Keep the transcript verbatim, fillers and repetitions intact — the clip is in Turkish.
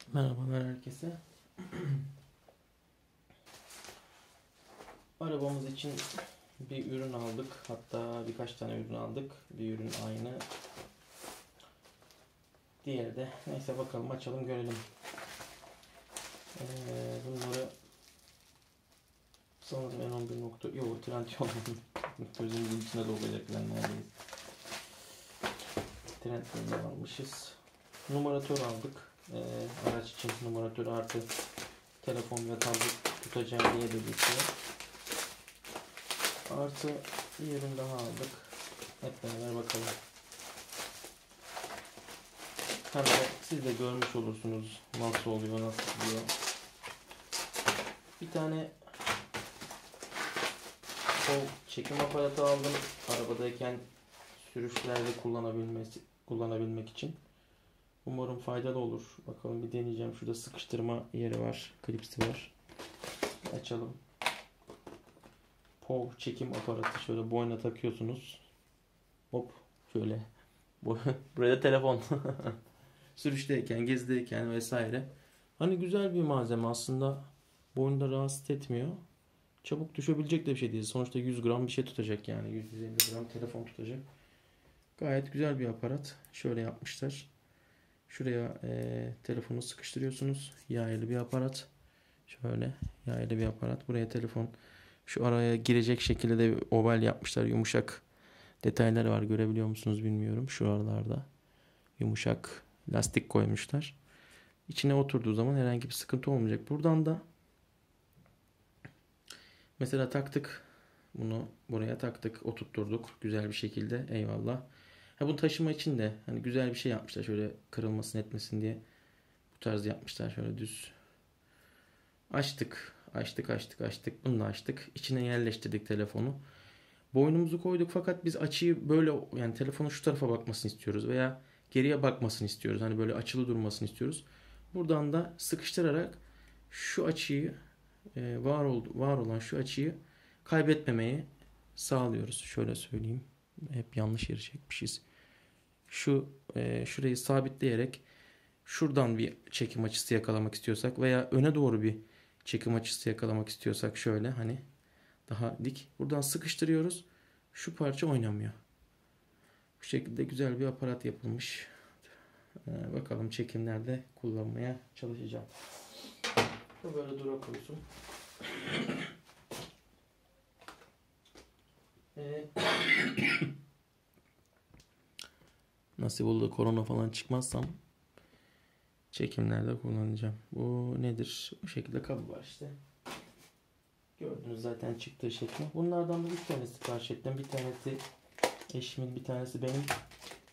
Merhabalar herkese. Arabamız için bir ürün aldık. Hatta birkaç tane ürün aldık. Bir ürün aynı. Diğeri de. Neyse bakalım, açalım görelim. Ee, bunları sanırım en on bir nokta... Yok, Trendyol. Gözümüzün içine dolacak lan neredeyiz. Trendyol'dan almışız. Numaratör aldık. Ee, araç için numaratör artı telefon ve tablet tutacağım diye de geçiyor. Artı bir ürün daha aldık. Hep beraber bakalım. Hem de siz de görmüş olursunuz nasıl oluyor, nasıl gidiyor. Bir tane kol çekim aparatı aldım. Arabadayken sürüşlerde kullanabilmesi, kullanabilmek için. Umarım faydalı olur. Bakalım, bir deneyeceğim. Şurada sıkıştırma yeri var. Klipsi var. Açalım. P O V çekim aparatı, şöyle boyuna takıyorsunuz. Hop şöyle. Buraya telefon. Sürüşteyken, gezdeyken vesaire. Hani güzel bir malzeme aslında. Boynunda rahatsız etmiyor. Çabuk düşebilecek de bir şey değil. Sonuçta yüz gram bir şey tutacak yani. yüz yüz elli gram telefon tutacak. Gayet güzel bir aparat. Şöyle yapmışlar. Şuraya e, telefonu sıkıştırıyorsunuz. Yaylı bir aparat. Şöyle yaylı bir aparat. Buraya telefon, şu araya girecek şekilde de oval yapmışlar. Yumuşak detayları var. Görebiliyor musunuz bilmiyorum. Şu aralarda yumuşak lastik koymuşlar. İçine oturduğu zaman herhangi bir sıkıntı olmayacak. Buradan da mesela taktık. Bunu buraya taktık. Oturtturduk. Güzel bir şekilde. Eyvallah. Ha, bunu taşıma için de hani güzel bir şey yapmışlar. Şöyle kırılmasın etmesin diye bu tarz yapmışlar. Şöyle düz. Açtık. Açtık açtık açtık. Bunu da açtık. İçine yerleştirdik telefonu. Boynumuzu koyduk fakat biz açıyı böyle, yani telefonun şu tarafa bakmasını istiyoruz veya geriye bakmasını istiyoruz. Hani böyle açılı durmasını istiyoruz. Buradan da sıkıştırarak şu açıyı, var oldu var olan şu açıyı kaybetmemeyi sağlıyoruz. Şöyle söyleyeyim. Hep yanlış yere çekmişiz. Şu e, şurayı sabitleyerek şuradan bir çekim açısı yakalamak istiyorsak veya öne doğru bir çekim açısı yakalamak istiyorsak şöyle hani daha dik. Buradan sıkıştırıyoruz. Şu parça oynamıyor. Bu şekilde güzel bir aparat yapılmış. Ee, bakalım çekimlerde kullanmaya çalışacağım. Bu böyle dura koysun. Ee, nasip oldu korona falan çıkmazsam çekimlerde kullanacağım. Bu nedir? Bu şekilde kabı var işte. Gördünüz zaten çıktığı şekli. Bunlardan da bir tanesi sipariş ettim. Bir tanesi eşimin, bir tanesi benim.